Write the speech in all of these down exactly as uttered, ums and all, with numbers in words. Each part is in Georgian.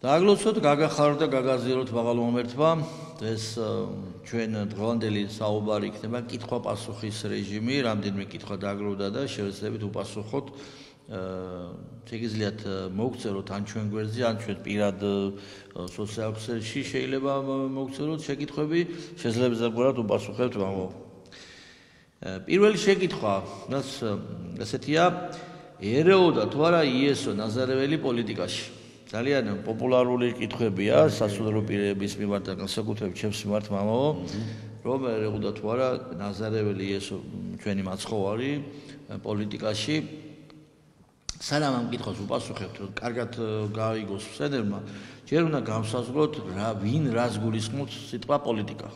Დააგლოცოთ, გაგახაროთ და გაგაზიაროთ მაღალ მომერთმა. ეს ჩვენ დღევანდელი საუბარი იქნება კითხვა-პასუხის რეჟიმი, რამდენიმე კითხვა დააგროვდა და შევეცდებით უპასუხოთ. შეგიძლიათ მოგწეროთ ან ჩვენ გვერდზე, ან ჩვენ პირად სოციალურ ქსელში შეიძლება მოგწეროთ შეკითხვები, შეძლებთ ზოგადად უპასუხებთ მაგო. პირველი შეკითხვა, რაც ესეთია, ერეოდა თუ არა იესო ნაზარეველი პოლიტიკაში? ძალიან პოპულარული კითხვებია სასულიერო პირების მიმართ და განსაკუთრებით ჩემს მიმართ მამაო, რომ ერეოდა თუ არა ნაზარეველი იესო ჩვენი მაცხოვარი პოლიტიკაში. სანამ ამ კითხვას ვუპასუხებთ, კარგად გაიგოს ვსენერმა, ჯერ უნდა გავსაზღვროთ რა ვინ რას გულისხმობს სიტყვა პოლიტიკა.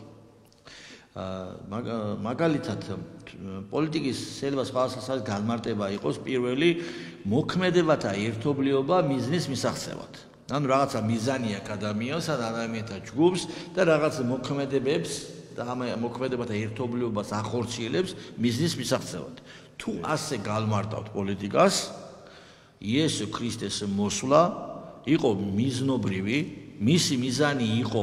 მაგალითად, პოლიტიკის შეიძლება სხვადასხვა განმარტება იყოს პირველი მოქმედებათა ერთობლიობა მიზნის მისაღწევად. ანუ რაღაცა მიზანი აქვს ადამიანს, ადამიანთა ჯგუფს და რაღაცა მოქმედებებს და ამ მოქმედებათა ერთობლიობას ახორციელებს მიზნის მისაღწევად. თუ ასე განმარტავთ პოლიტიკას, იესო ქრისტეს მოსვლა იყო მიზნობრივი, მისი მიზანი იყო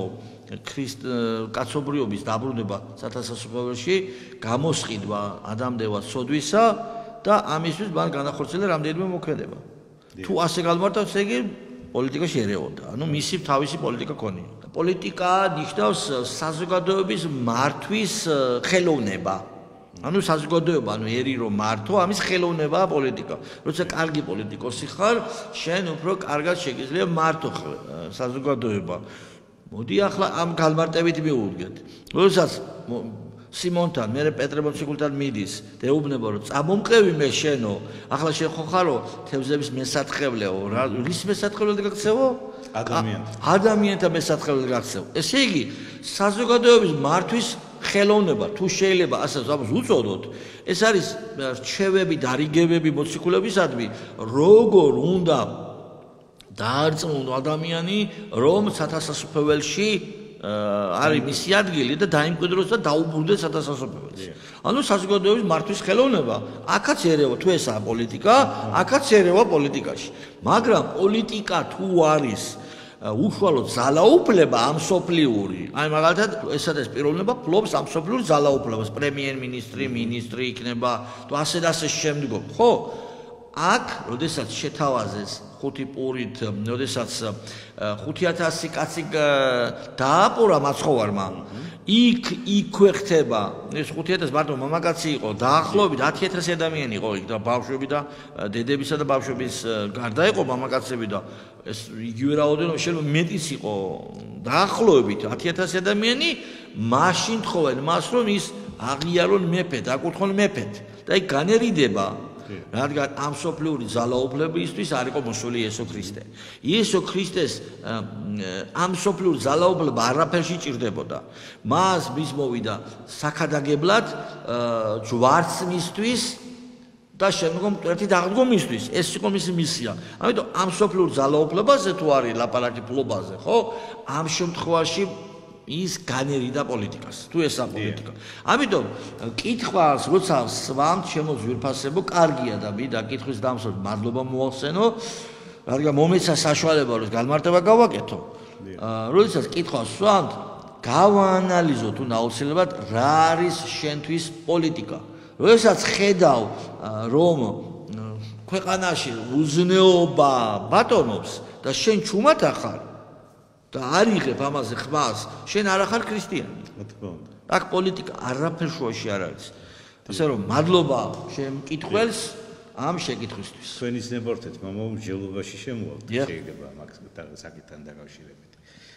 კაცობრიობის დაბრუნება სათასასწრაფოში, გამოსყიდვა ადამიანთა სოდვისა და ამისთვის მან განახორციელა რამდენიმე მოქმედება. თუ ასე განმარტავთ, ესე იგი პოლიტიკაში ერეოდა, ანუ მისი თავისი პოლიტიკა ქონია. პოლიტიკა ნიშნავს საზოგადოების მართვის ხელოვნება. ანუ საზოგადოება, ანუ ერი რომ მართო, ამის ხელოვნებაა პოლიტიკა. როცა კარგი პოლიტიკოსი ხარ, შენ უფრო კარგად შეგიძლია მართო საზოგადოება. მოდი ახლა ამ განმარტებით მივუდგეთ. როდესაც სიმონთან, მე პეტრე მოციქულთან მიდის და ეუბნება რომ წამომყევი მე შენო, ახლა შენ ხო ხარო თევზების მესათხევლეო, რის მესათხევლად გაქცევო? ადამიანთა. ადამიანთა მესათხევლად გაქცევო. ესე იგი, საზოგადოების მართვის ხელოვნება, თუ შეიძლება ასე უწოდოთ, ეს არის რჩევები და რიგებები მოციქულებისადმი, როგორ უნდა დაარწმუნო ადამიანი, რომ სათასასწრაფოში არის მისი ადგილი და დაიმკვიდროს და დაუბრუნდეს სათასასწრაფოში. ანუ საზოგადოების მართვის ხელოვნება, აქაც ერევა, თუ ესაა პოლიტიკა, აქაც ერევა პოლიტიკაში. მაგრამ პოლიტიკა თუ არის უშუალოდ ძალაუფლება ამსოფლიური, აი მაგალითად ესაც პიროვნება ფლობს ამსოფლიურ ძალაუფლებას, პრემიერ-მინისტრი, მინისტრი იქნება, თუ ასე და ასე შემდგომ, ხო? აქ, როდესაც შეთავაზეს ხუთი პურით, როდესაც ხუთი ათასი კაცი დააპურა მაცხოვარმა, იქ იქვე ხდება, ეს ხუთი ათასი მარტო მამაკაცი იყო, დაახლოებით ათი ათასი ადამიანი იყო იქ და ბავშვები და დედებისა და ბავშვების გარდა იყო მამაკაცები და ეს იგივე რაოდენობა შეიძლება მეტიც იყო, დაახლოებით ათი ათასი ადამიანი, მაშინ თხოვენ მას, რომ ის აღიარონ მეფედ, აკურთხონ მეფედ და იქ განერიდება რადგან ამსოფლიური ძალაუფლებისთვის არ იყო მოსული იესო ქრისტე. იესო ქრისტეს ამსოფლიური ძალაუფლება არაფერში ჭირდებოდა. მას მის მოვიდა საქადაგებლად ჯვარცმისთვის და შემდგომ ერთი დაღდგომისთვის. ეს იყო მისი მისია. ამიტომ ამსოფლიური ძალაუფლებაზე თუ არის ლაპარაკი ფლობაზე, ხო? ამ შემთხვევაში ის განერიდა პოლიტიკას, თუ ესაა პოლიტიკა. ამიტომ კითხვას, როცა სვამთ, შემოძ ვირფასებო, კარგია და მინდა კითხვის დამსვათ მადლობა მოახსენო, რადგან მომეცა საშუალება, რომ განმარტება გავაკეთო. როდესაც კითხვას სვამთ, გავაანალიზოთ თუ აუცილებლად რა არის შენთვის პოლიტიკა. როდესაც ხედავ, რომ ქვეყანაში უზნეობა ბატონობს და შენ ჩუმად ახარ და არ იღებ ამაზე ხმას, შენ არ ახარ ქრისტიანი. აქ პოლიტიკა არაფერ შუაში არ არის. ასე რომ მადლობა შენ მკითხველს ამ შეკითხვისთვის. თქვენ იზნებოდეთ, მამაო, მსჯელობაში შემოვალთ, შეიძლება მაგ საკითხთან დაკავშირებით.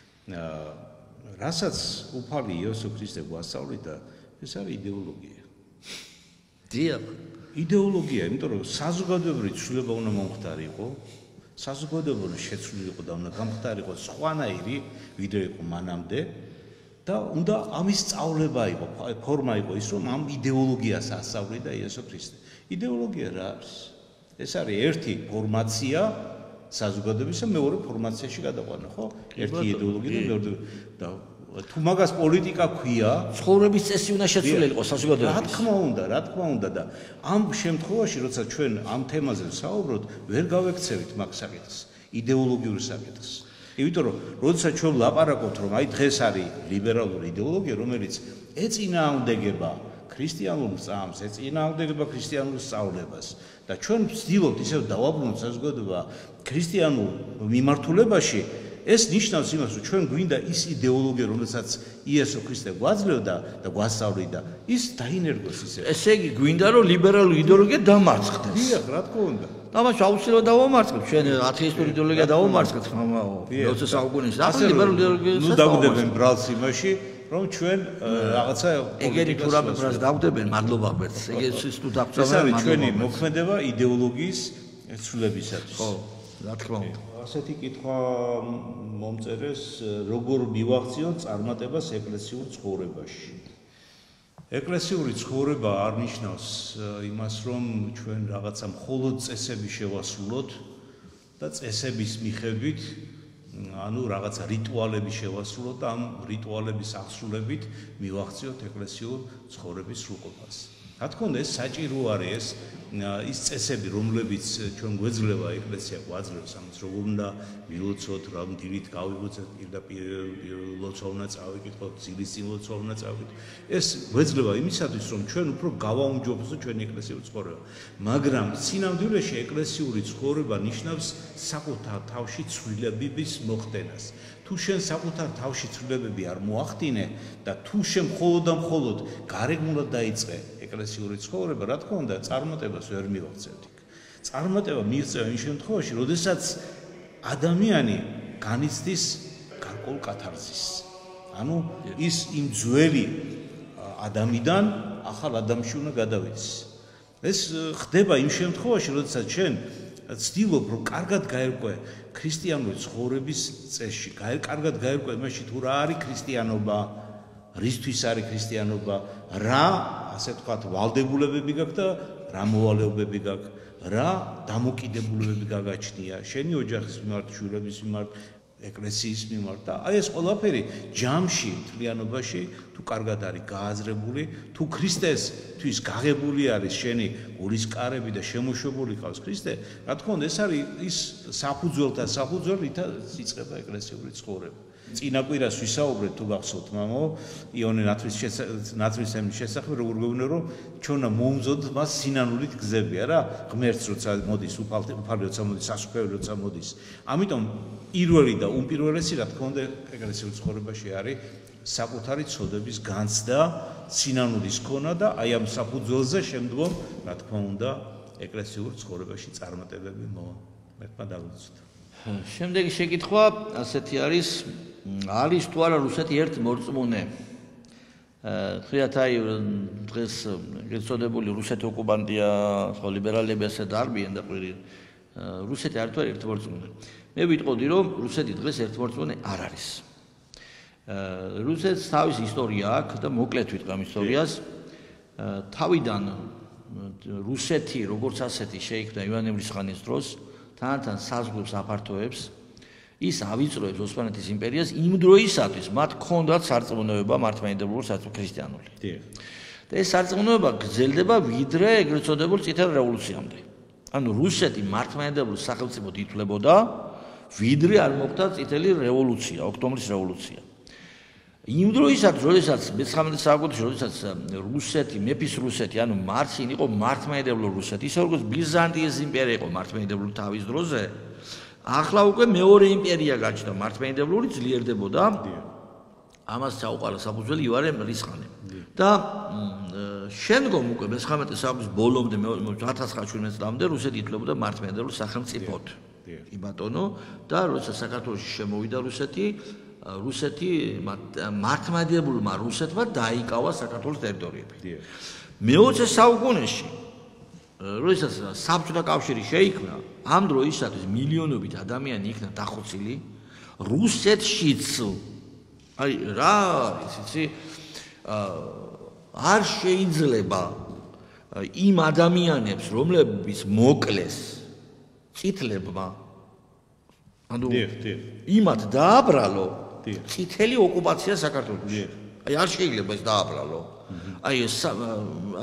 რასაც უფალი იესო ქრისტე გვასწავლიდა, ეს არის იდეოლოგია. დიახ. იდეოლოგია, იმიტომ რომ საზოგადოებრივი ცვლილება უნდა მომხდარიყო, საზოგადოებრივი შეცვლილიყო და უნდა გამხდარიყო სხვანაირი, ვიდრე იყო მანამდე და უნდა ამის სწავლება იყო, ფორმა იყო ის, რომ ამ იდეოლოგიას ასწავლიდა იესო ქრისტე. იდეოლოგია რა არის? ეს არის ერთი ფორმაცია საზოგადოებისა, მეორე ფორმაციაში გადაყვანა, ხო? ერთი იდეოლოგია და მეორე და თუ მაგას პოლიტიკა ქვია, ცხოვრების წესი უნდა შეცვლილიყო საზოგადოების. რა თქმა უნდა, რა თქმა უნდა და ამ შემთხვევაში, როცა ჩვენ ამ თემაზე ვსაუბრობთ, ვერ გავექცევით მაგ საკითხს, იდეოლოგიურ საკითხს. იმიტომ რომ როდესაც ჩვენ ვლაპარაკობთ რომ აი დღეს არის ლიბერალური იდეოლოგია რომელიც ეწინააღმდეგება ქრისტიანულ წამს, ეწინააღმდეგება ქრისტიანულ სწავლებას და ჩვენ ვცდილობთ ისევ დავაბრუნოთ საზოგადოება ქრისტიანულ მიმართულებაში ეს ნიშნავს იმას რომ ჩვენ გვინდა ის იდეოლოგია რომელსაც იესო ქრისტე გვაძლევდა და გვასწავლიდა ის დაინერგოს ისე ესე იგი გვინდა რომ ლიბერალური იდეოლოგია დამარცხდეს დიახ რა თქმა უნდა თამაში აუცილებლად დავამარცხებთ ჩვენ ათეისტური იდეოლოგია დავამარცხებთ მეოცე საუკუნის ახლა ლიბერალური იდეოლოგია ნუ დაგვდებენ ბრალს იმაში რომ ჩვენ რაღაცა ეგეთი თუ რამე ბრალს დაგვდებენ მადლობა ღმერთს ეგეც ის თუ დაგწავენ ეს არის ჩვენი მოქმედება იდეოლოგიის ცვლილებისათვის ხო რა თქმა უნდა ასეთი კითხვა მომწერეს როგორ მივახციოთ წარმატებას ეკლესიურ ცხოვრებაში ეკლესიური ცხოვრება არ ნიშნავს იმას რომ ჩვენ რაღაცა მხოლოდ წესები შევასრულოთ და წესების მიხედვით ანუ რაღაცა რიტუალები შევასრულოთ და ამ რიტუალების აღსრულებით მივახციოთ ეკლესიურ ცხოვრების სრულყოფას რა თქმა უნდა ეს საჭირო არის ის წესები რომლებიც ჩვენ გვეძლევა ეკლესია გვაძლევს ამას როგორ უნდა მილოცოთ რა დილით გავიგოცოთ პირდაპირ ლოცვა უნდა წავიკითხოთ ძილის წინ ლოცვა უნდა წავიკითხოთ ეს გვეძლევა იმისათვის რომ ჩვენ უფრო გავაუმჯობესოთ ჩვენი ეკლესიური ცხოვრება მაგრამ სინამდვილეში ეკლესიური ცხოვრება ნიშნავს საკუთარ თავში ცვლილებების მოხდენას თუ შენ საკუთარ თავში ცვლილებები არ მოახდინე და თუ შენ მხოლოდ და მხოლოდ გარეგნულად დაიწყე ეკლესიური ცხოვრება, რა თქმა უნდა, წარმატებას ვერ მივაღწევთ. წარმატება მიიღწევა იმ შემთხვევაში, როდესაც ადამიანი განიცდის გარკვეულ კათარზისს. ანუ ის იმ ძველი ადამიანიდან ახალ ადამიანში უნდა გადავიდეს. ეს ხდება იმ შემთხვევაში, როდესაც შენ ცდილობ, რომ კარგად გაერკვე ქრისტიანული ცხოვრების წესში, კარგად გაერკვე იმაში, თუ რა არის ქრისტიანობა, რისთვის არის ქრისტიანობა, რა ასე ვთქვათ, ვალდებულებები გაქვს და რა მოვალეობები გაქვს, რა დამოკიდებულებები გაგაჩნია შენი ოჯახის მიმართ, შვილების მიმართ, ეკლესიის მიმართ და აი ეს ყველაფერი ჯამში, თლიანობაში თუ კარგად არის გააზრებული, თუ ქრისტესთვის გაღებული არის შენი გულისკარები და შემოშვებული ყავს ქრისტე, რა თქმა უნდა, ეს არის ის საფუძველთა საფუძველი, რითაც იწყება ეკლესიური ცხოვრება. წინა კვირას ვისაუბრეთ თუ გახსოვთ მამო იონე ნათლის ნათლისმცემლის შესახებ როგორ გვეუბნება რომ ჩვენ მომზოდ მას სინანულით გზები არა ღმერთს როცა მოდის უფალი როცა მოდის სასუფევი როცა მოდის ამიტომ პირველი და უმპირველესი რა თქმა უნდა ეკლესიურ ცხოვრებაში არის საკუთარი ცოდების განცდა სინანულის ქონა და აი ამ საფუძველზე შემდგომ რა თქმა უნდა ეკლესიურ ცხოვრებაში წარმატებები მოხდა დაგვიწევთ შემდეგი შეკითხვა ასეთი არის არის თუ არა რუსეთი ერთ მორწმუნე ხიათ აი დღეს გეცოდებული რუსეთი ოკუპანტია ხო ლიბერალები ასე დარბიან და ყვირი რუსეთი არ თუ არა ერთ მორწმუნე მე ვიტყოდი რომ რუსეთი დღეს ერთ მორწმუნე არ არის რუსეთს თავისი ისტორია აქვს და მოკლედ ვიტყვი ამ ისტორიას თავიდან რუსეთი როგორც ასეთი შეიქმნა ივანე მრისხანის დროს თანთან საზღვრებს აფართოებს ის ავიწროებს ოსმალეთის იმპერიას იმ დროისათვის მათ ჰქონდათ სარწმუნოება მართლმადიდებლური საწმუნო ქრისტიანული. და ეს სარწმუნოება გრძელდება ვიდრე ეგრეთ წოდებულ წითელ რევოლუციამდე. ანუ რუსეთი მართლმადიდებლური სახელმწიფოდ ითვლებოდა ვიდრე არ მოხდა წითელი რევოლუცია, ოქტომბრის რევოლუცია. იმ დროისათვის, როდესაც მეცხრამეტე საუკუნეში, როდესაც რუსეთი, მეფის რუსეთი, ანუ მარცინ იყო მართლმადიდებლური რუსეთი, ისე როგორც ბიზანტიის იმპერია იყო მართლმადიდებლური თავის დროზე, ახლა უკვე მეორე იმპერია გაჩნდა მართლმადიდებლური ძლიერდებოდა. ამას ჩაუყარა საფუძველი ივანე მრისხანემ. და შემდგომ უკვე მეცხრამეტე საუკუნის ბოლომდე ათას ცხრაათას წლამდე რუსეთი ითვლებოდა მართლმადიდებლურ სახელმწიფოდ. კი ბატონო, და როცა საქართველოში შემოვიდა რუსეთი რუსეთი მართლმადიდებლურმა რუსეთმა დაიკავა საქართველოს ტერიტორიები. მეოცე საუკუნეში, როდესაც საბჭოთა კავშირი შეიქმნა, ამ დროისათვის მილიონობით ადამიანი იქნა დახოცილი რუსეთშიც. აი რა არის, იცი? არ შეიძლება იმ ადამიანებს, რომლებიც მოკლეს წითლებმა, ანუ იმათ დააბრალო წითელი ოკუპაცია საქართველოში. აი არ შეიძლება ეს დააბრალო. აი ეს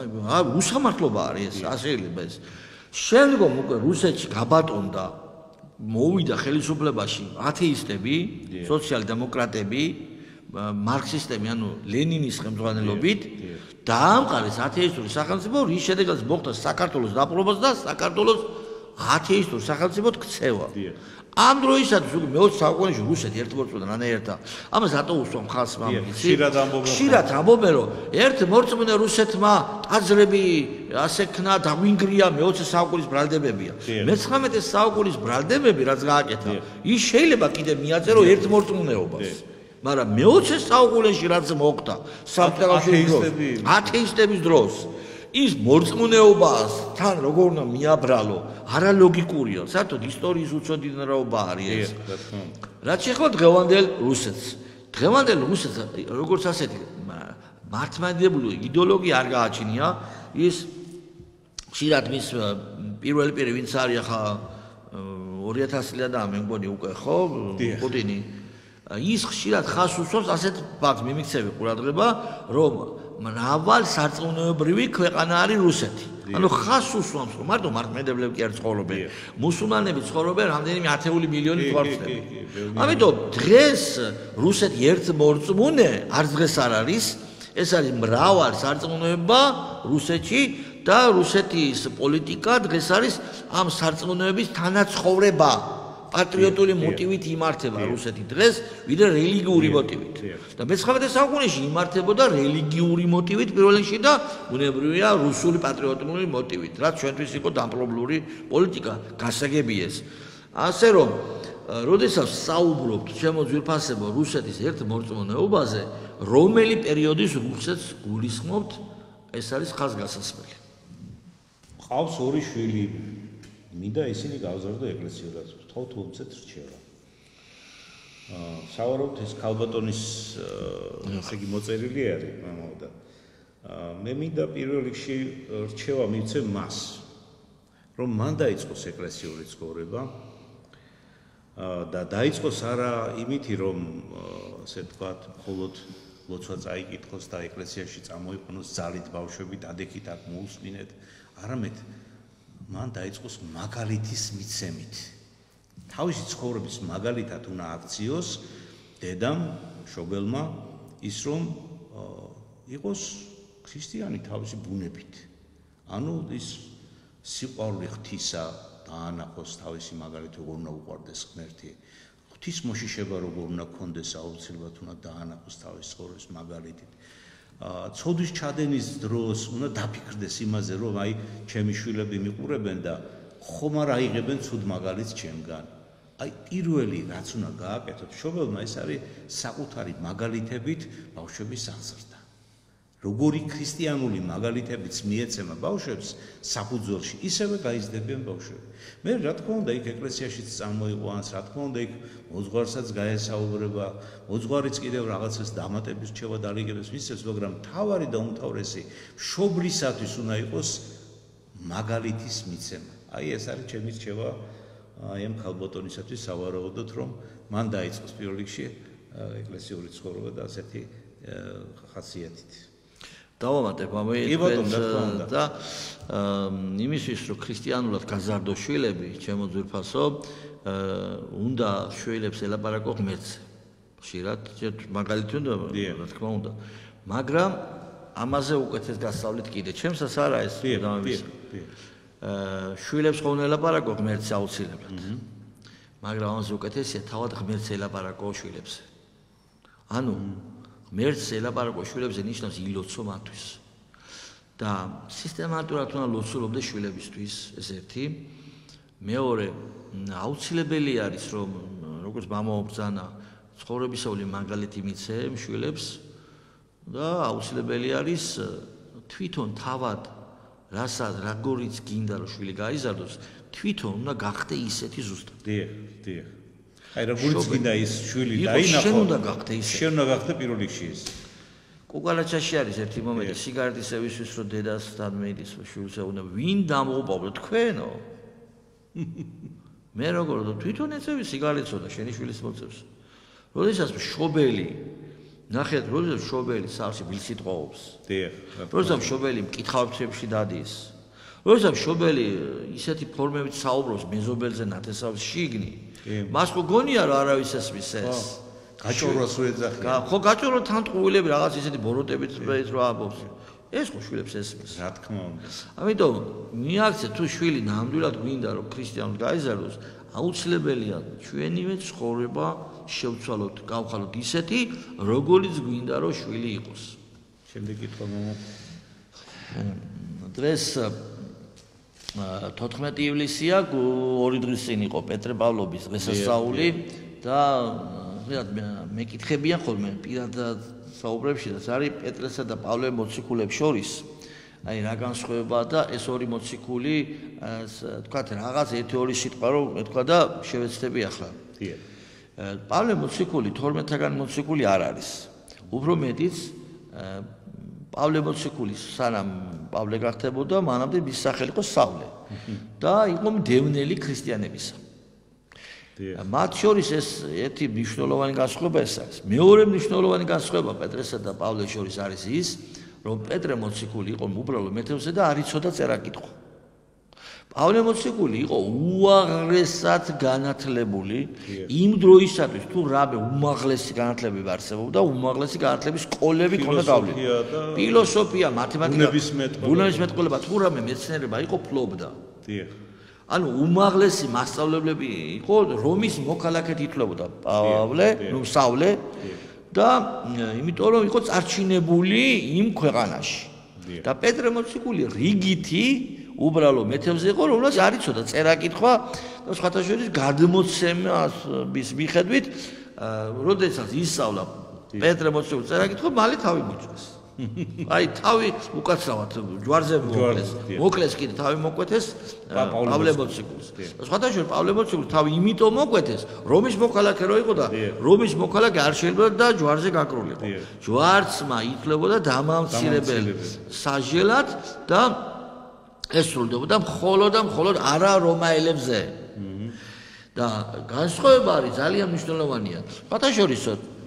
უსამართლობა არის ეს, არ შეიძლება ეს. შემდგომ უკვე რუსეთში გაბატონდა მოვიდა ხელისუფლებაში ათეისტები, სოციალ-დემოკრატები, მარქსისტები, ანუ ლენინის ხელმძღვანელობით დაამყარეს ათეისტური სახელმწიფო, რის შედეგადაც მოხდა საქართველოს დაპყრობაც და საქართველოს ათეისტურ სახელმწიფოდ ქცევა. ამ დროისათვის უკვე მეოცე საუკუნეში რუსეთი ერთმორწმუნე რანაირთა. ამას რატო უსვამ ხალხს მამიცი? ხშირად ამბობენ, რომ ერთ მორწმუნე რუსეთმა ტაძრები ასე ქნა დაგვინგრია მეოცე საუკუნის ბრალდებებია. მეცხრამეტე საუკუნის ბრალდებები რაც გააკეთა, ის შეიძლება კიდე მიაწერო ერთ მორწმუნეობას. მაგრამ მეოცე საუკუნეში რაც მოხდა საბჭოთა დროს, ათეისტების დროს ის მორწმუნეობას თან როგორ უნდა მიაბრალო, არალოგიკურია. საერთოდ ისტორიის უცოდინარაობა არის ეს. რაც შეეხება დღევანდელ რუსეთს. დღევანდელ რუსეთს როგორც ასეთი მართლმადიდებლური იდეოლოგია არ გააჩნია, ის ხშირად მის პირველი პირი ვინც არის ახლა ორი ათასი წელი და მე მგონი უკვე ხო პუტინი ის ხშირად ხას უსვამს ასეთ ფაქტს მიმიქცევი ყურადღება, რომ მრავალ სარწმუნოებრივი ქვეყანა არის რუსეთი. ანუ ხას უსვამს, რომ მარტო მართლმადიდებლები კი არ ცხოვრობენ, მუსულმანები ცხოვრობენ რამდენიმე ათეული მილიონი თვალწინები. ამიტომ დღეს რუსეთი ერთ მორწმუნე არც დღეს არ არის, ეს არის მრავალ სარწმუნოება რუსეთში და რუსეთის პოლიტიკა დღეს არის ამ სარწმუნოების თანაცხოვრება. პატრიოტული მოტივით იმართება რუსეთი დღეს, ვიდრე რელიგიური მოტივით. და მეცხრამეტე საუკუნეში იმართებოდა რელიგიური მოტივით პირველ რიგში და ბუნებრივია რუსული პატრიოტული მოტივით, რაც ჩვენთვის იყო დამპყრობლური პოლიტიკა, გასაგები ეს. ასე რომ, როდესაც საუბრობთ ჩემო ძვირფასებო რუსეთის ერთ მორწმუნეობაზე, რომელი პერიოდის რუსეთს გულისხმობთ, ეს არის ხაზგასასმელი. ყავს ორი შვილი. მინდა ისინი გავზარდო ეკლესიურად, თოთ უცეთ რჩევა. აა სავარაუდოდ ეს ქალბატონის ესე იგი მოწერილი არის, მამაოდა. აა მე მინდა პირველ რიგში რჩევა მივცე მას, რომ მან დაიწყოს ეკლესიური ცხოვრება. აა და დაიწყოს არა იმითი, რომ ასე ვთქვათ, მხოლოდ ლოცვა წაიკითხოს და ეკლესიაში წამოიყვანოს ძალით ბავშვები დადექით აქ მოусმინეთ, არამედ მან დაიწყოს მაგალითის მიცემით. თავისი ცხოვრების მაგალითად უნდა აქციოს დედამ, შობელმა ის რომ იყოს ქრისტიანი თავისი ბუნებით. ანუ ის სიყვარული ღვთისა დაანახოს თავისი მაგალითი როგორ უნდა უყვარდეს ღმერთი. ღვთის მოშიშება როგორ უნდა გქონდეს აუცილებლად უნდა დაანახოს თავისი ცხოვრების მაგალითით. ცოდვის ჩადენის დროს უნდა დაფიქრდეს იმაზე, რომ აი ჩემი შვილები მიყურებენ და ხომ არ აიღებენ ცუდ მაგალითს ჩემგან. აი პირველი რაც უნდა გააკეთოთ მშობელმა, ეს არის საკუთარი მაგალითებით ბავშვების აღზრდა. როგორი ქრისტიანული მაგალითებიც მიეცემა ბავშვებს საფუძველში, ისევე გაიზრდებიან ბავშვები. მე რა თქმა უნდა იქ ეკლესიაშიც წამოიყვანს, რა თქმა უნდა იქ მოძღვარსაც გაესაუბრება, მოძღვარიც კიდევ რაღაცას დამატების რჩევა დალიგებს მისცემს, მაგრამ მთავარი და უმთავრესი მშობლისათვის უნდა იყოს მაგალითის მიცემა. აი ეს არის ჩემი რჩევა აი ამ ქალბატონისათვის სავარაუდოდ, რომ მან დაიწყოს პირველ რიგში ეკლესიური ცხოვრება და ასეთი ხასიათით. დავამატებ ამას და იმისთვის რომ ქრისტიანულად გაზარდო შვილები, ჩემო ძვირფასო, უნდა შვილებს ელაპარაკო ღმერთზე. ხშირად მაგალითი უნდა, რა თქმა უნდა. მაგრამ ამაზე უკეთეს გასავლით კიდე. ჩემსაც არა ეს დამამის. შვილებს ხომ ელაპარაკო ღმერთზე აუცილებლად. მაგრამ ამაზე უკეთესია თავად ღმერთზე ელაპარაკო შვილებზე. ანუ ღმერთს ელაპარაკო შვილებზე ნიშნავს ილოცო მათთვის. და სისტემატურად უნდა ლოცულობდეს შვილებისთვის, ეს ერთი. მეორე, აუცილებელი არის, რომ როგორც მამა ობრძანა, ცხოვრებისეული მაგალითი მიცე შვილებს და აუცილებელი არის თვითონ თავად რასაც როგორიც გინდა რომ შვილი გაიზარდოს, თვითონ უნდა გახდე ისეთი ზუსტად. დიახ, დიახ. აი როგორიც გინდა ის შვილი დაინახო, შენ უნდა გახდე ისე. შენ უნდა გახდე პირველ რიგში ის. კუკალაჩაში არის ერთი მომენტი, სიგარეტის ევისთვის რომ დედასთან მედის შვილს უნდა ვინ დამოუპოვრო თქვენო? მე როგორ თვითონ ეწევი სიგარეტსო და შენი შვილის მოწევს. როდესაც მშობელი ნახეთ, როდესაც მშობელი სახლში ბილს იტყობს. დიახ. როდესაც მშობელი მკითხავებში დადის. როცა მშობელი ისეთი ფორმებით საუბრობს მეზობელზე ნათესავს შიგნი, მას ხო გონია რა არავის ესმის ეს. გაჭორვას უეძახიან. ხო, გაჭორვა თანტყუილები რაღაც ისეთი ბოროტებით რო ამბობს. ეს ხო შვილებს ესმის. რა თქმა უნდა. ამიტომ მიაქცეთ თუ შვილი ნამდვილად გვინდა რომ ქრისტიანად გაიზარდოს, აუცილებელია ჩვენივე ცხოვრება შევცვალოთ, გავხალოთ ისეთი, როგორიც გვინდა რომ შვილი იყოს. შემდეგ კითხვა მომა. დღეს თოთხმეტი ივლისია, ორი დღის წინ იყო პეტრე პავლობის დღესასწაული და მეკითხებიან ხოლმე პირადად საუბრებში და არის პეტრესა და პავლე მოციქულებს შორის აი რა განსხვავებაა და ეს ორი მოციქული თქვათ რაღაც ერთი ორი სიტყვა რომ ეთქვა და შევეცდები ახლა. პავლე მოციქული თორმეტგანი მოციქული არ არის. უფრო მეტიც პავლე მოციქული სანამ პავლე გახდებოდა მანამდე მის სახელი იყო სავლე და იყო მდევნელი ქრისტიანებისა. მათ შორის ეს ერთი მნიშვნელოვანი განსხვავება ეს არის. მეორე მნიშვნელოვანი განსხვავება პეტრესა და პავლეს შორის არის ის, რომ პეტრე მოციქული იყო უბრალო მეთევზე და არ იცოდა წერა-კითხვა. პავლე მოციქული იყო უაღრესად განათლებული იმ დროისათვის, თუ რამე უმაღლესი განათლებები არსებობდა, უმაღლესი განათლების სკოლები ქონდა გავლილი. ფილოსოფია, მათემატიკა, ბუნებისმეტყველება, თუ რამე მეცნიერება იყო ფლობდა. ანუ უმაღლესი მასწავლებლები იყო რომის მოქალაქედ ითვლებოდა პავლე, ნუ სავლე და იმიტომ რომ იყო წარჩინებული იმ ქვეყანაში. და პეტრე მოციქული რიგითი უბრალო მეთევზე იყო, რომელსაც არ იცოდა წერა-კითხვა და სხვათა შორის გადმოცემის მიხედვით, როდესაც ისწავლა პეტრე მოციქული წერა-კითხვა, მალე თავი მოჭრეს. აი თავი უკაცრავად ჯვარზე მოკლეს. მოკლეს კიდე თავი მოკვეთეს პავლე მოციქულს. სხვათა შორის პავლე მოციქული თავი იმიტომ მოკვეთეს, რომის მოქალაქე რო იყო და რომის მოქალაქე არ შეიძლება და ჯვარზე გაკრულიყო. ჯვარცმა ითვლებოდა დამამცირებელი საჟელად და ეს სრულდებოდა მხოლოდ და მხოლოდ არა რომაელებზე. და განსხვავება არის ძალიან მნიშვნელოვანია. სხვათა შორის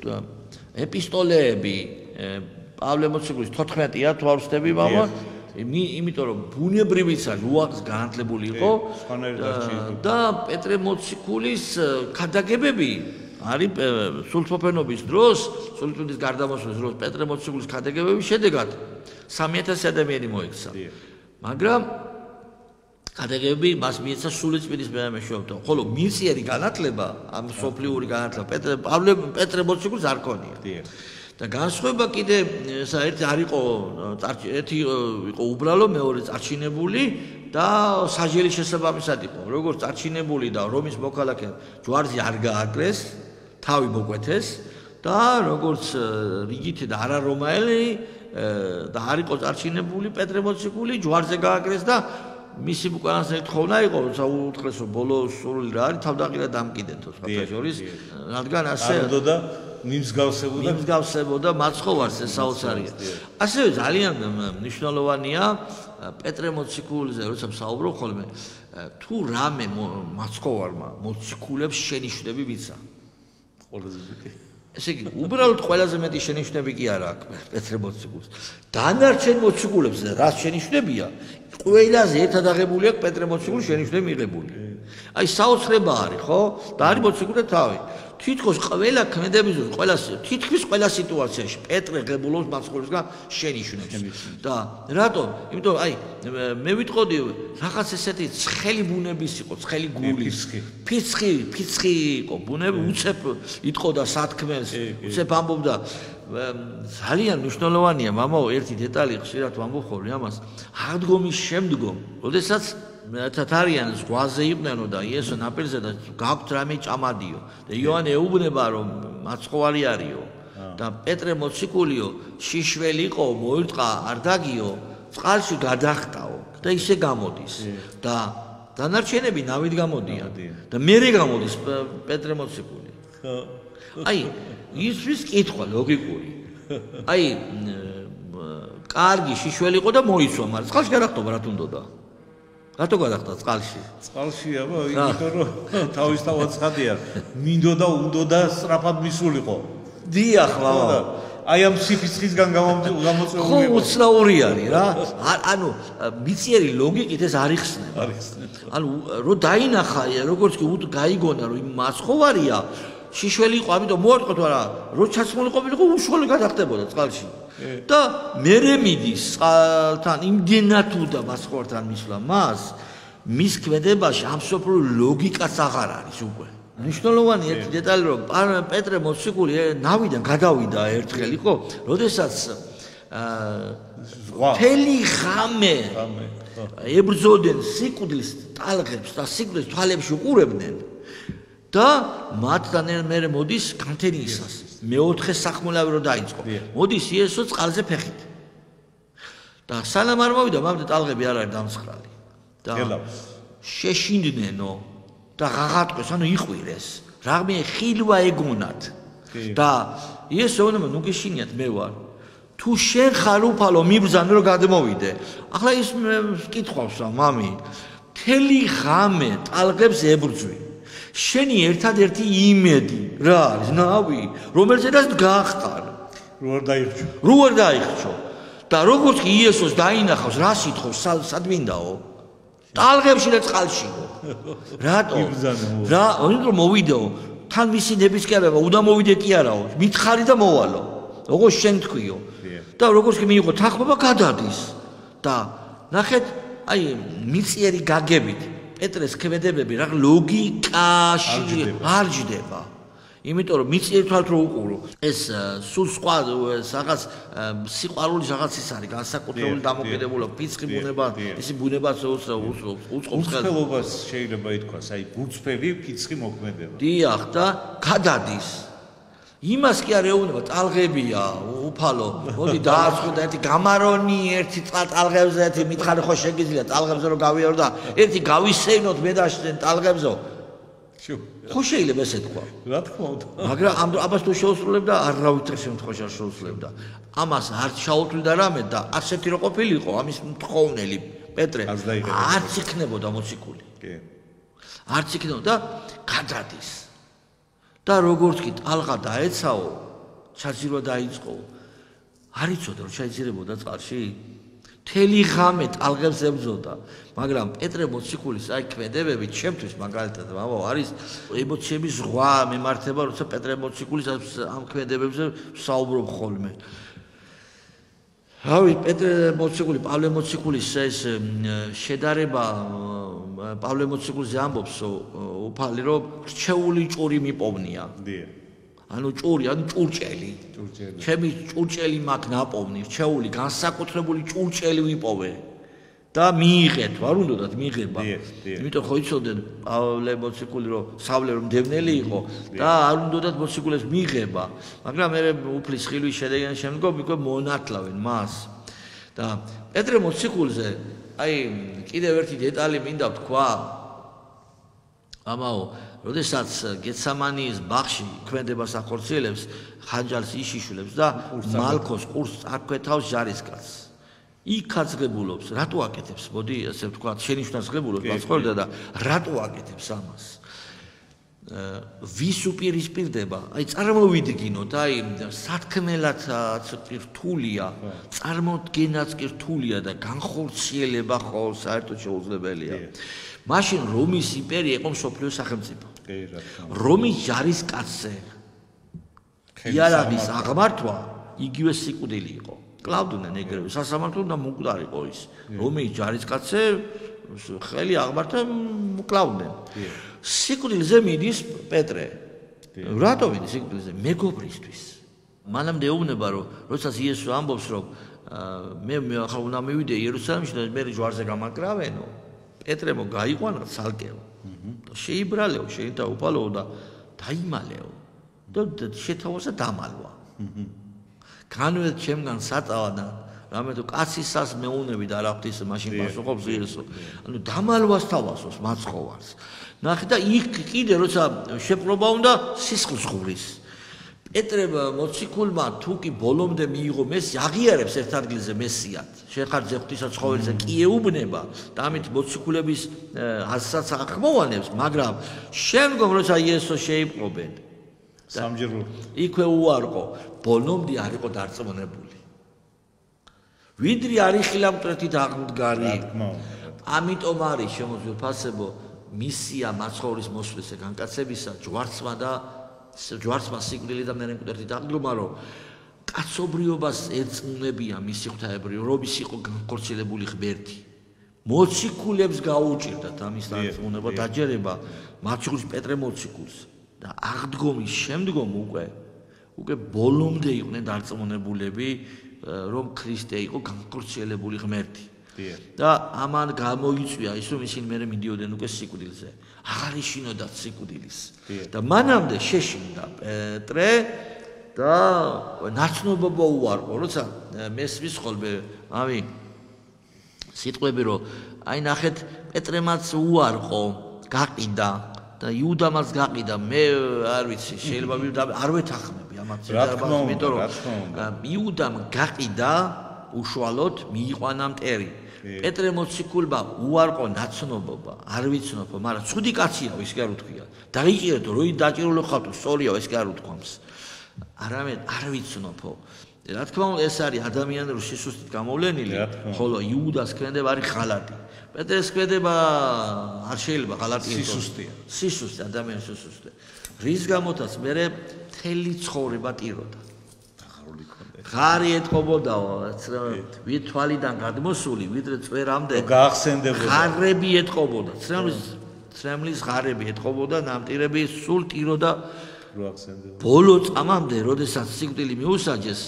ეპისტოლეები პავლე მოციქულის თოთხმეტია თუ არ ვცდები მამა, იმიტომ რომ ბუნებრივიც არის უაღრეს განათლებული იყო და პეტრე მოციქულის ქადაგებები არის სულთმოფენობის დროს, სულთმოფენის გარდამოსვლის დროს პეტრე მოციქულის ქადაგებების შედეგად სამი ათასი ადამიანი მოექცა. მაგრამ ქადაგებები მას მიეცა სულიწმინდის მეშვეობთან, ხოლო მისიერი განათლება, ამ სოფლიური განათლება პეტრე პავლე პეტრე მოციქულს არ ქონია. და განსხვავება კიდე ესა ერთი არ იყო ერთი იყო უბრალო, მეორე წარჩინებული და საჟელის შესაბამისად იყო. როგორც წარჩინებული და რომის მოქალაქე ჯვარზე არ გააკრეს, თავი მოკვეთეს და როგორც რიგითი და არა რომაელი და არ იყო წარჩინებული პეტრე მოციქული ჯვარზე გააკრეს და მისი უკანასკნელი თხოვნა იყო, როცა უთხრეს რომ ბოლო სურვილი რა არის, თავდაღირა დამკიდეთო სხვათა შორის, რადგან ასე და მიმსგავსებოდა მიმსგავსებოდა მაცხოვარს ეს საოცარია. ასევე ძალიან მნიშვნელოვანია პეტრე მოციქულზე, როცა საუბრობ ხოლმე, თუ რამე მაცხოვარმა მოციქულებს შენიშვნები მიცა. ესე იგი, უბრალოდ ყველაზე მეტი შენიშვნები კი არა აქვს პეტრე მოციქულს. დანარჩენ მოციქულებს რაც შენიშვნებია, ყველაზე ერთად აღებული აქვს პეტრე მოციქულის შენიშვნები მიღებული. აი საოცრება არის, ხო? და არის მოციქულთა თავი. თითქოს ყველა ქმედების დროს, ყველა თითქმის ყველა სიტუაციაში პეტრე ღებულობს მაცხოვარისგან შენიშვნებს. და რატომ? იმიტომ აი მე ვიტყოდი რაღაც ესეთი ცხელი ბუნების იყო, ცხელი გული, ფიცხი, ფიცხი იყო, ბუნები უცებ იტყოდა სათქმელს, უცებ ამბობდა. ძალიან მნიშვნელოვანია, მამაო, ერთი დეტალი ხშირად ვამბობ ხოლმე ამას. აღდგომის შემდგომ, როდესაც ერთად არიან ზღვაზე იყვნენ და იესო ნაპირზე და გაქვთ რამე ჭამადიო და იოანე ეუბნება რომ მაცხოვარი არისო და პეტრე მოციქულიო შიშველი იყო მოირტყა არ დაგიო წყალში გადახტაო და ისე გამოდის და დანარჩენები ნავით გამოდიან და მერე გამოდის პეტრე მოციქული. აი ისთვის კითხვა ლოგიკური. აი კარგი შიშველი იყო და მოიცვა, მაგრამ წყალში გადახტობა რა თუნდოდა? რატო გადახტა წყალში? წყალში აბა, იმიტომ რომ თავისთავად ცხადია, მინდოდა უნდა და სწრაფად მისულიყო. დიახ, მამა. აი ამ სიფიცხისგან გამოწვეული. ხო, უცნაური არის რა. ანუ მიწიერი ლოგიკით ეს არ იხსნება. არ იხსნება. ანუ რო დაინახა, როგორც კი გაიგონა, რომ იმ მასხოვარია, შიშველი იყო, ამიტომ მოარტყოთ რა, რო ჩაცმული ყოფილიყო, უშუალო გადახდებოდა წყალში. და მერე მიდის წყალთან, იმდენად უნდა მასხოვართან მისვლა მას, მის ქმედებაში ამ სოფლიო ლოგიკაც აღარ არის უკვე. მნიშვნელოვანი ერთი დეტალი რომ პეტრე მოციქული ნავიდან გადავიდა ერთხელ იყო, როდესაც თელი ღამე ებრძოდნენ სიკვდილის ტალღებს და სიკვდილის თვალებში უყურებდნენ და მათთან მერე მოდის განთენისას მეოთხე სახმულავი რო დაიწყო. მოდის იესო წყალზე ფეხით. და სანამ არ მოვიდა, მამდე ტალღები არ არის დამსხრალი. და შეშინდნენო და ღაღატყვეს, ანუ იყვირეს. რამე ხილვა ეგონათ. და იესო ნუ გეშინიათ მე ვარ. თუ შენ ხარ უფალო მიბრძანე რომ გადმოვიდე. ახლა ის კითხავს რა მამი, თელი ღამე ტალღებს ებრძვი. შენი ერთადერთი იმედი რა არის? ნავი, რომელზედაც გახტარ. რო არ დაიხჩო. რო არ დაიხჩო. და როგორც კი იესოს დაინახავს, რა სიტყავს, სად მინდაო? ტალღებში და წყალშიო. რატო? რა, რომ მოვიდეო, თან მისი ნებისმიერება, უნდა მოვიდე კი არაო, მითხარი და მოვალო. როგორც შენ თქვიო. და როგორც კი მიიღო თანხმობა გადადის. და ნახეთ, აი მიწიერი გაგებით პეტრეს ქმედებები რა ლოგიკაში არ ჯდება. იმიტომ რომ მიწიერი თვალთ რო უყურო, ეს სულ სხვა რაღაც სიყვარულის რაღაც ის არის, განსაკუთრებული დამოკიდებულება, ფიცხი ბუნება, ისი ბუნებაც უწყობს უცხელობას შეიძლება ითქვას, აი გულწრფელი ფიცხი მოქმედება. დიახ და გადადის. იმას კი არ ეუბნება, ტალღებია, უფალო, მოდი დაარწმუნდა ერთი გამარონი, ერთი ტალღებზე, ერთი მითხარი ხო შეგიძლია ტალღებზე რომ გავიარო და ერთი გავისეინოთ მე და შენ ტალღებზო. ხო შეიძლება ესე თქვა. რა თქმა უნდა. მაგრამ ამ ამას თუ შეუსრულებდა, არავითარ შემთხვევაში არ შეუსრულებდა. ამას არ ჩაუთვლიდა რამე და ასეთი რო ყოფილიყო, ამის მთხოვნელი პეტრე არც იქნებოდა მოციქული. კი. არც იქნებოდა და გადადის. და როგორც კი ტალღა დაეცაო, ჩაძირვა დაიწყო. არ იცოდა რომ ჩაიძირებოდა წყალში. თელი ღამე ტალღებს ებრძოდა, მაგრამ პეტრე მოციქულის აი ქმედებები ჩემთვის მაგალითად მამა არის ემოციების ზღვა მემართება, როცა პეტრე მოციქულის ამ ქმედებებზე საუბრობ ხოლმე. რავი, პეტრე მოციქული, პავლე მოციქულის ეს შედარება პავლე მოციქულზე ამბობს უფალი რომ რჩეული ჭური მიპოვნია. დიახ. ანუ ჭური, ანუ ჭურჭელი. ჭურჭელი. ჩემი ჭურჭელი მაქვს ნაპოვნი, რჩეული, განსაკუთრებული ჭურჭელი ვიპოვე. და მიიღეთ, არ უნდათ მიიღება. იმიტომ ხო იცოდნენ პავლე მოციქული რომ სავლე რომ დევნელი იყო და არ უნდათ მოციქულებს მიიღება. მაგრამ მე უფლის ხილვის შედეგენ შემდგომ იქ მონათლავენ მას. და პეტრე მოციქულზე აი კიდევ ერთი დეტალი მინდა ვთქვა. ამაო, როდესაც გეცამანიის ბაღში ქმედებას ახორციელებს, ხანჯალს იშიშვლებს და მალქოს ყურს აკვეთავს ჯარისკაცს. იქაც ღებულობს, რატო აკეთებს? მოდი ასე ვთქვა, შენიშვნას ღებულობს, მაცხოვრდა და რატო აკეთებს ამას? ვის უპირისპირდება? აი წარმოვიდგინოთ, აი სათქმელადაც რთულია, წარმოდგენაც კი რთულია და განხორციელება ხო საერთოდ შეუძლებელია. მაშინ რომის იმპერია იყო მსოფლიო სახელმწიფო. რომის ჯარისკაცზე იარაღის აღმართვა იგივე სიკვდილი იყო. კლავდნენ ეგრევე, სასამართლო და მკვდარიყო ის. რომის ჯარისკაცზე ხელი აღმართა კლავდნენ. სიკვდილზე მიდის პეტრე. რატო მიდის სიკვდილზე? მეგობრისთვის. მანამდე ეუბნება რომ როდესაც იესო ამბობს რომ მე ახლა უნდა მივიდე იერუსალიმში და მე ჯვარზე გამაკრავენო. პეტრემო გაიყვანა ცალკეო. და შეიბრალეო, შეინდა უფალო და დაიმალეო. და შეთავაზა დამალვა. განვეთ ჩემგან საწავა და რამე თუ კაცისას მეუნები და რა ღვთის მაშინ პასუხობს იესო. ანუ დამალვას თავასოს მაცხოვარს. ნახე და იქ კიდე როცა შეპყრობა უნდა სისხლს ღურის. პეტრე მოციქულმა თუ კი ბოლომდე მიიღო მესი, აღიარებს ერთ ადგილზე მესიად. შეხარჯე ღვთისა ცხოველზე კი ეუბნება და ამით მოციქულების ასსაც ახმოვანებს, მაგრამ შემდგომ როცა იესოს შეიპყრობენ, სამჯერ იქვე უარყო, ბოლომდე არ იყო დარწმუნებული. ვიდრე არის ხილამტვრეთით აღმდგარი. ამიტომ არის შემოძვირფასებო მისია მაცხოვრის მოსვლისა განკაცებისა ჯვარცმა და ჯვარცმა სიკვდილი და მერენკვდერთით აღდგომა, რომ კაცობრიობას ერწყმუნებია მისი ღვთაებრივი რომის იყო განხორციელებული ღმერთი. მოციქულებს გაუჭირდათ ამის დარწმუნება, დაჯერება, მათ შორის პეტრე მოციქულს და აღდგომის შემდგომ უკვე უკვე ბოლომდე იყვნენ დარწმუნებულები, რომ ქრისტე იყო განხორციელებული ღმერთი. და ამან გამოიწვია ის, რომ ისინი მერე მიდიოდნენ უკვე სიკვდილზე. აღარ იშინოდათ სიკვდილის. და მანამდე შეშინდა პეტრე და ნაცნობობა უარყო, როცა მესმის ხოლმე ამი სიტყვები, რომ აი ნახეთ, პეტრემაც უარყო, გაყიდა და იუდამაც გაყიდა, მე არ ვიცი, შეიძლება არ ვეთანხმები ამათ ზედაბას, იმიტომ რომ იუდამ გაყიდა უშუალოდ მიიყვანა მტერი. პეტრე მოციქულმა უარყო ნაცნობობა, არ ვიცნობ, მაგრამ ცუდი კაცია, ის კი არ უთქვია. დაიყირეთ, როი დაჭირულო ხალხო, სწორია, ეს კი არ უთქვამს. არამედ არ ვიცნობო. რა თქმა უნდა, ეს არის ადამიანური სისუსტით გამოვლენილი, ხოლო იუდას ქმედება არის ღალატი. პეტრეს ქმედება არ შეიძლება ღალატი იყოს. სისუსტეა. სისუსტე, ადამიანის სისუსტე. რის გამოთაც მე მთელი ცხოვრება ტიროდა. ღარი ეთყობოდაო, ვით თვალიდან გადმოსული, ვიდრე წვერამდე გაახსენდებოდა. ღარები ეთყობოდა, ცრემლის ცრემლის ღარები ეთყობოდა, ნამტირები სულ ტიროდა. ბოლო წამამდე, როდესაც სიკვდილი მიუსაჯეს,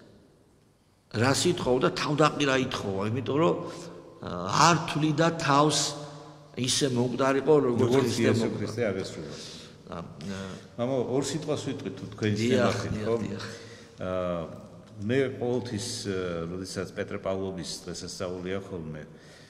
რა სიტყვა თავდაყირა ითხოვა, იმიტომ რომ არ თვლიდა თავს ისე მომკვდარიყო, როგორც იესო ქრისტე აღესრულა. მამა ორ სიტყვას ვიტყვით თუ თქვენ შემახით, ხო? აა მე ყოველთვის, როდესაც პეტრე პავლოვის დღესასწაულია ხოლმე,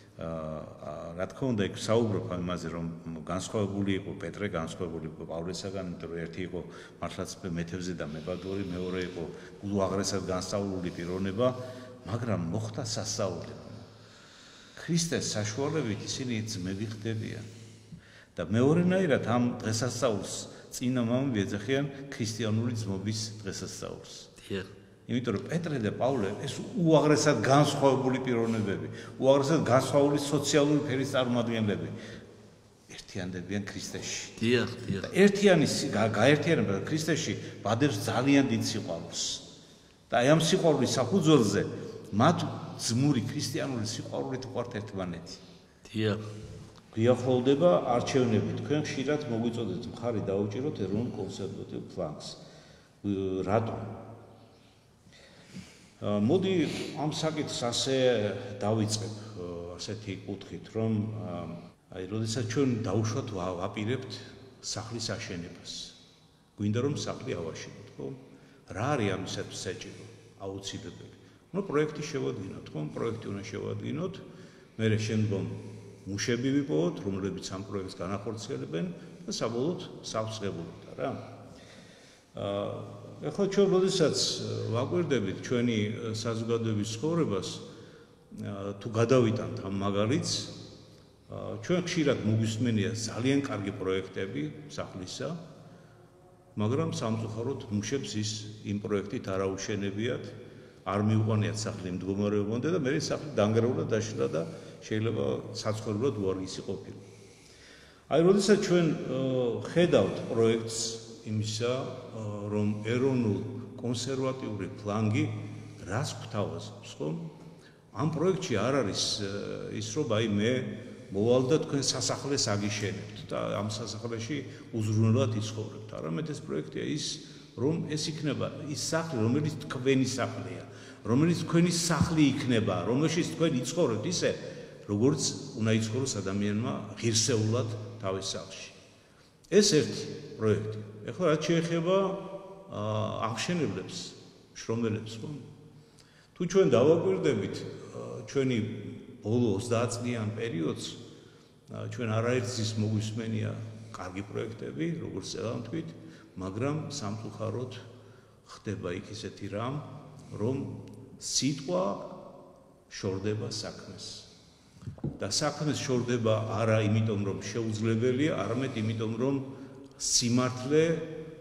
აა რა თქმა უნდა, იქ საუბრობ ამაზე, რომ განსხვავებული იყო პეტრე, განსხვავებული იყო პავლესაგან, იმიტომ რომ ერთი იყო მართლაც მეთევზე და მებადური, მეორე იყო უაღრესად განსწავლული პიროვნება, მაგრამ მოხდა სასწაულება. ქრისტეს საშუალებით ისინი ძმები ხდებიან. და მეორენაირად ამ დღესასწაულს წინა მამები ეძახიან ქრისტიანული ძმობის დღესასწაულს. დიახ. იმიტომ რომ პეტრე და პავლე ეს უაღრესად განსხვავებული პიროვნებები, უაღრესად განსხვავებული სოციალური ფერის წარმომადგენლები ერთიანდებიან ქრისტეში. დიახ, დიახ. ერთიანის გაერთიანება ქრისტეში ბადებს ძალიან დიდ სიყვარულს. და აი ამ სიყვარულის საფუძველზე მათ ძმური ქრისტიანული სიყვარულით ყვართ ერთმანეთი. დიახ. გიახოლდება არჩევნები, თქვენ ხშირად მოგვიწოდეთ მხარი დაუჭიროთ ეროვნულ კონსერვატიულ ფლანგს. რატომ? მოდი ამ საკითხს ასე დავიწყებ, ასეთი კუთხით, რომ აი, როდესაც ჩვენ დაუშვათ ვაპირებთ სახლის აშენებას. გვინდა რომ სახლი ავაშენოთ, ხო? რა არის ამისათვის საჭირო? აუცილებელი. ნუ პროექტი შევადგინოთ, ხო? პროექტი უნდა შევადგინოთ, მერე შემდგომ მუშები ვიპოვოთ, რომლებიც ამ პროექტს განახორციელებენ და საბოლოოდ სახლს ღებულობთ, რა. აა ეხლა ჩვენ როდესაც ვაკვირდებით ჩვენი საზოგადოების ცხოვრებას, თუ გადავიტანთ ამ მაგალითს, ჩვენ ხშირად მოგვისმენია ძალიან კარგი პროექტები სახლისა, მაგრამ სამწუხაროდ მუშებს ის იმ პროექტით არ აუშენებიათ, არ მიუყვანიათ სახლი მდგომარეობამდე და მე სახლი დანგრეულა, დაშლა და შეიძლება საცხოვრებლად უარგისი ყოფილა. აი, როდესაც ჩვენ ხედავთ პროექტს იმისა, რომ ეროვნულ კონსერვატიული ფლანგი რას გვთავაზობს, ხო? ამ პროექტში არ არის ის, რომ აი მე მოვალ და თქვენ სასახლეს აგიშენებთ და ამ სასახლეში უზრუნველად იცხოვრებთ. არამედ ეს პროექტია ის, რომ ეს იქნება ის სახლი, რომელიც თქვენი სახლია, რომელიც თქვენი სახლი იქნება, რომელშიც თქვენ იცხოვრებთ ისე, როგორც უნდა იცხოვროს ადამიანმა ღირსეულად თავის სახლში. ეს ერთი პროექტი. ეხლა რაც შეეხება აღშენებლებს, შრომელებს, ხო? თუ ჩვენ დავაკვირდებით ჩვენი ბოლო ოცდაათწლიან პერიოდს, ჩვენ არაერთის მოგვისმენია კარგი პროექტები, როგორც წელამთქვით, მაგრამ სამწუხაროდ ხდება იქ ისეთი რამ, რომ სიტყვა შორდება საქმეს. და საქმეს შორდება არა იმიტომ, რომ შეუძლებელია, არამედ იმიტომ, რომ სიმართლე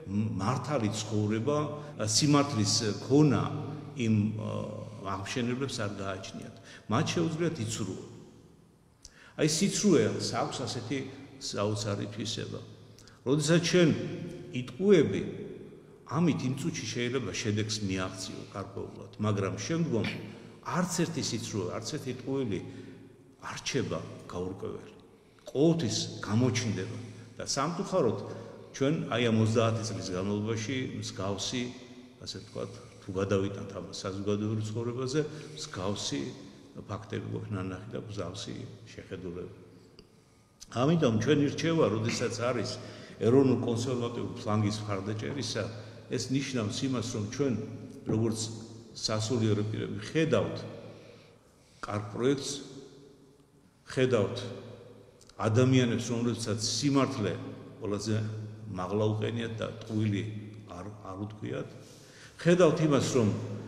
მართალი ცხოვრება, სიმართლის ქონა იმ აღმშენებლებს არ გააჩნიათ. მათ შეუძლიათ იცრუონ. აი სიცრუე აქვს ასეთი საოცარი თვისება. როდესაც ჩვენ იტყუები, ამით იმ წუთში შეიძლება შედეგს მიაღწიო გარკვეულად, მაგრამ შემდგომ არც ერთი სიცრუე, არც ერთი ტყუილი არ რჩება გაურკვეველი. ყოველთვის გამოჩნდება და სამწუხაროდ ჩვენ აი ამ ოცდაათი წლის განმავლობაში მსგავსი, ასე ვთქვათ, თუ გადავიტანთ ამ საზოგადოებრივ ცხოვრებაზე, მსგავსი ფაქტები გვაქვს ნანახი და მსგავსი შეხედულება. ამიტომ ჩვენი რჩევა, როდესაც არის ეროვნულ კონსერვატიული ფლანგის მხარდაჭერისა, ეს ნიშნავს იმას, რომ ჩვენ როგორც სასულიერო პირები ხედავთ კარგ პროექტს, ხედავთ ადამიანებს, რომლებსაც სიმართლე ყველაზე მაღლა უყენიათ და ტყუილი არ არ უთქვიათ. ხედავთ იმას, რომ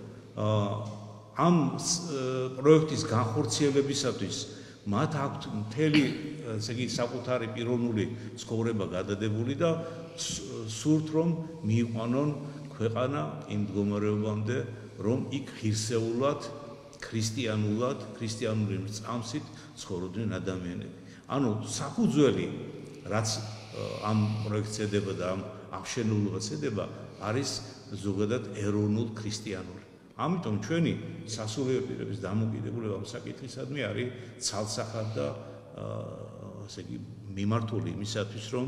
ამ პროექტის განხორციელებისათვის მათ აქვთ მთელი, ესე იგი, საკუთარი პიროვნული ცხოვრება გადადებული და სურთ რომ მიიყვანონ ქვეყანა იმ მდგომარეობამდე, რომ იქ ღირსეულად, ქრისტიანულად, ქრისტიანული წამსით ცხოვრობდნენ ადამიანები. ანუ საფუძველი, რაც ამ პროექტს ედება და ამ აღშენულობას ედება, არის ზოგადად ეროვნულ ქრისტიანული. ამიტომ ჩვენი სასულიერო პირების დამოკიდებულება ამ საკითხისადმი არის ცალსახად და ასე იგი მიმართული იმისათვის, რომ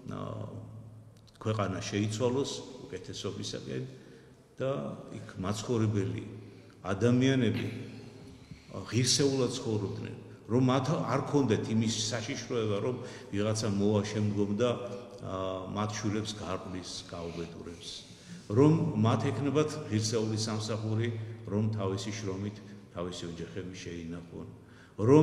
ქვეყანა შეიცვალოს უკეთესობისაკენ და იქ მაცხოვრებელი ადამიანები ღირსეულად ცხოვრობდნენ, რომ მათ არ ქონდეთ იმის საშიშროება, რომ ვიღაცა მოვა შემდგომ და მათ შვილებს გაარკვნის, გაუბედურებს, რომ მათ ეკნებათ ღირსეული სამსახური, რომ თავისი შრომით თავისი ოჯახები შეინახონ, რომ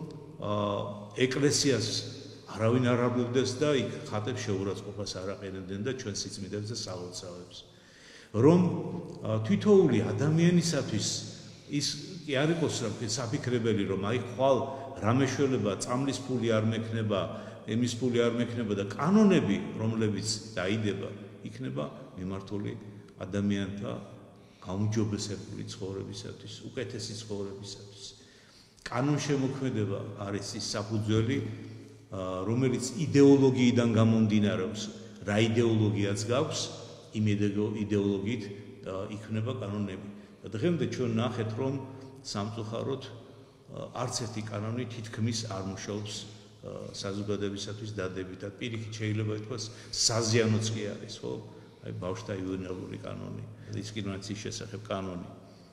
ეკლესიას არავინ არ არბევდეს და იქ ხატებს შეურაცხყოფას არ აყენებდნენ და ჩვენ სიწმინდებს და სალოცავებს, რომ თითოეული ადამიანისათვის ის კი არ იყოს საფიქრებელი, რომ აი ხვალ რამე შველება, წამლის ფული არ მექნება, ემის ფული არ მექნება და კანონები, რომლებიც დაიდება, იქნება მიმართული ადამიანთა გაუმჯობესებული ცხოვრებისათვის, უკეთესი ცხოვრებისათვის. კანონშემოქმედება არის ის საფუძველი, რომელიც იდეოლოგიიდან გამომდინარეობს, რა იდეოლოგიაც გაქვს, იმ იდეოლოგიით იქნება კანონები. და დღემდე ჩვენ ნახეთ, რომ სამწუხაროდ არც ერთი კანონი თითქმის არ მუშაობს საზოგადოებისათვის დადებითად. პირიქით შეიძლება ითქვას, საზიანოც კი არის, ხო? აი ბავშვთა იუვენილური კანონი, დისკრიმინაციის შესახებ კანონი,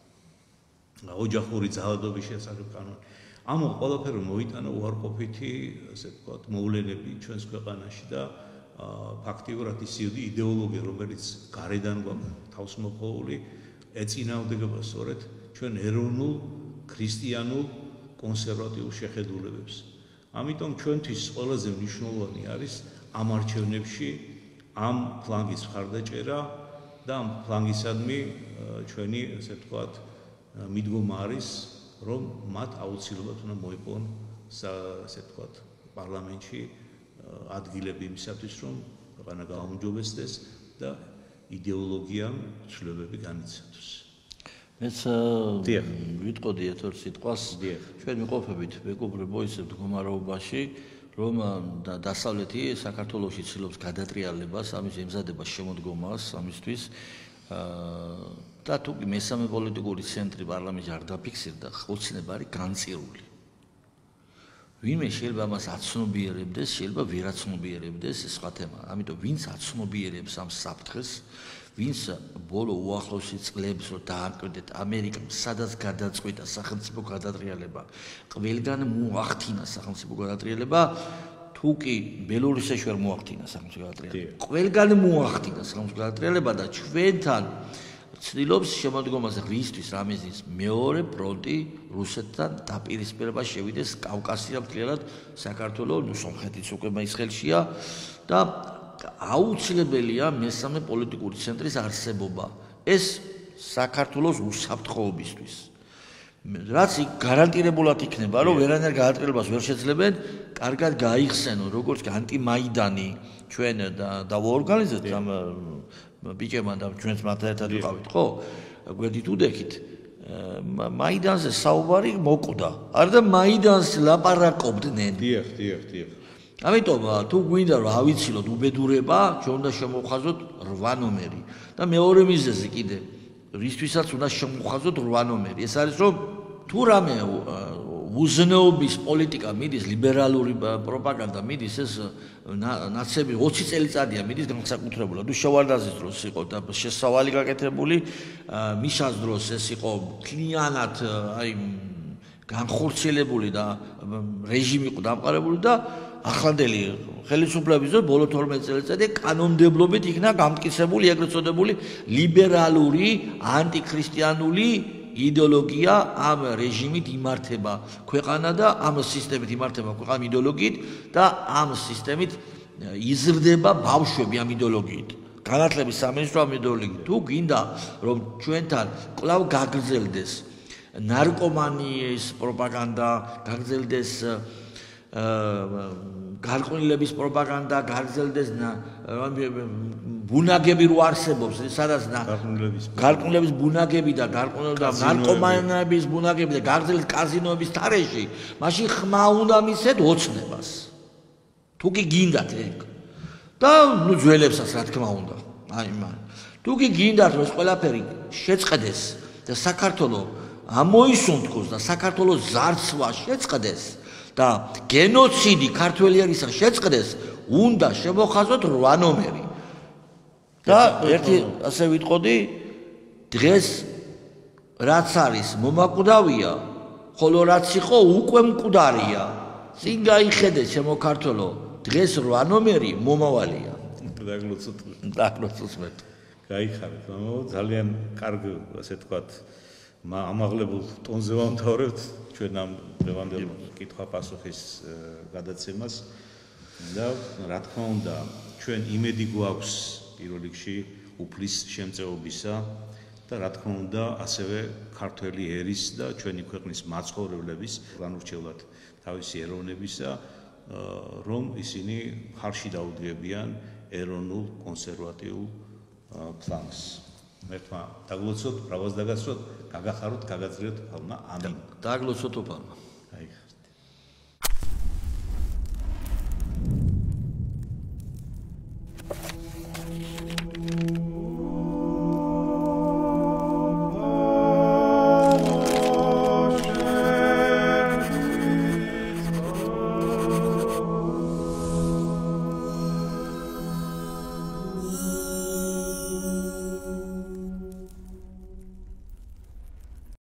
ოჯახური ძალადობის შესახებ კანონი. ამ ყველაფერს მოიტანა უარყოფითი, ასე ვთქვათ, მოვლენები ჩვენს ქვეყანაში და ფაქტიურად ის იდეოლოგია, რომელიც გარედან გვაქვს თავს მოყოლი, ეწინააღმდეგება სწორედ ჩვენ ეროვნულ, ქრისტიანულ, კონსერვატიულ შეხედულებებს. ამიტომ ჩვენთვის ყველაზე მნიშვნელოვანი არის ამ არჩევნებში ამ ფლანგის მხარდაჭერა და ამ ფლანგისადმი ჩვენი, ასე ვთქვათ, მიდგომა არის, რომ მათ აუცილებლად უნდა მოიპოვონ, ასე ვთქვათ, პარლამენტში ადგილები იმისათვის, რომ ქვეყანა გაუმჯობესდეს და იდეოლოგიამ ცვლილებები განიცადოს. მეც ვიტყოდი ერთ ორ სიტყვას, ჩვენ ვიყოფებით მეგობრებო ისე მდგომარეობაში, რომ დასავლეთი საქართველოში ცდილობს გადატრიალებას, ამის ემზადებას, შემოდგომას ამისთვის და თუ მესამე პოლიტიკური ცენტრი პარლამენტში არ დაფიქსირდა, ოცნება არის განწირული. ვინმე შეიძლება ამას აცნობიერებდეს, შეიძლება ვერ აცნობიერებდეს, ეს სხვა თემა. ამიტომ ვინც აცნობიერებს ამ საფრთხეს, ვინც ბოლო უახლოესი წლებს რო დაამკვიდრეთ ამერიკამ სადაც გადაწყვიტა სახელმწიფო გადატრიალება, ყველგან მოახდინა სახელმწიფო გადატრიალება, თუ კი ბელორუსიაში ვერ მოახდინა სახელმწიფო გადატრიალება. ყველგან მოახდინა სახელმწიფო გადატრიალება და ჩვენთან ცდილობს შემოდგომაზე ღირსთვის რამიზის მეორე ფრონტი რუსეთთან დაპირისპირება შევიდეს კავკასია მთლიანად საქართველოს, ნუ სომხეთიც უკვე მაის ხელშია და აუცილებელია მესამე პოლიტიკური ცენტრის არსებობა. ეს საქართველოს უსაფრთხოებისთვის. რაც გარანტირებულად იქნება, რომ ვერანაირ გაატრიალებას ვერ შეძლებენ, კარგად გაიხსენონ, როგორც კი ანტიმაიდანი ჩვენ დავაორგანიზებთ ამ ბიჭებმა და ჩვენც მათ ერთად ვიყავით, ხო? გვერდით უდექით. მაიდანზე საუბარი მოკვდა. არ და მაიდანს ლაპარაკობდნენ. დიახ, დიახ, დიახ. ამიტომ თუ გვინდა რომ ავიცილოთ უბედურება, ჩვენ უნდა შემოვხაზოთ რვა ნომერი და მეორე მიზეზი კიდე რისთვისაც უნდა შემოვხაზოთ რვა ნომერი. ეს არის რომ თუ რამე უზნეობის პოლიტიკა მიდის, ლიბერალური პროპაგანდა მიდის, ეს ნაცები ოცი წელიწადია მიდის განსაკუთრებულად. თუ შევარდაზის დროს იყო და შესავალი გაკეთებული, მისას დროს ეს იყო კლიანად აი განხორციელებული და რეჟიმი იყო დამყარებული და ახლანდელი ხელისუფლების დროს ბოლო თორმეტ წელიწადში კანონმდებლობით იქნა გამტკიცებული ეგრეთ წოდებული ლიბერალური ანტიქრისტიანული იდეოლოგია ამ რეჟიმით იმართება ქვეყანა და ამ სისტემით იმართება ქვეყანა იდეოლოგიით და ამ სისტემით იზრდება ბავშვები ამ იდეოლოგიით. განათლების სამინისტრო ამ იდეოლოგიით. თუ გინდა რომ ჩვენთან კვლავ გაგრძელდეს ნარკომანიის პროპაგანდა, გაგრძელდეს გარყვნილების პროპაგანდა, გაგრძელდეს ბუნაგები რო არსებობს, სადაც გარყვნილების ბუნაგები და ნარკომანების ბუნაგები და გაგრძელდეს კაზინოების თარეში, მაშინ ხმა უნდა მისცეთ ოცნებას. თუ კი გინდათ ეგ. და ნუ ძველებსაც რა თქმა უნდა. აი მან. თუ კი გინდათ რომ ეს ყველაფერი შეწყდეს და საქართველოს ამოისუნთქოს და საქართველოს ზარცვა შეწყდეს და გენოციდი ქართველიერისა შეწყდეს, უნდა შემოხაზოთ რვა ნომერი. და ერთი ასე ვიტყოდი, დღეს რაც არის მომაკვდავია, ხოლო რაც იყო უკვე მკვდარია. წინ გაიხედე ჩემო ქართველო, დღეს რვა ნომერი მომავალია. დაგლოცოთ. დაგლოცოთ მე. გაიხარეთ, მამაო, ძალიან კარგი, ასე ვთქვათ, ამაღლებულ ტონზე ვამთავრებთ ჩვენ ამ დღევანდელ კითხვა-პასუხის გადაცემას და რა თქმა უნდა ჩვენ იმედი გვაქვს პირველ რიგში უფლის შემწეობისა და რა თქმა უნდა ასევე ქართველი ერის და ჩვენი ქვეყნის მაცხოვრებლების განურჩევლად თავისი ეროვნებისა, რომ ისინი ხარში დაუდგებიან ეროვნულ კონსერვატიულ ფლანგს. მერტმა დაგლოცოთ, ბრავას დაგასვათ, გაგახაროთ, გაგაძლიეროთ, ხალმა, ამინ. დაგლოცოთ უფალმა. აი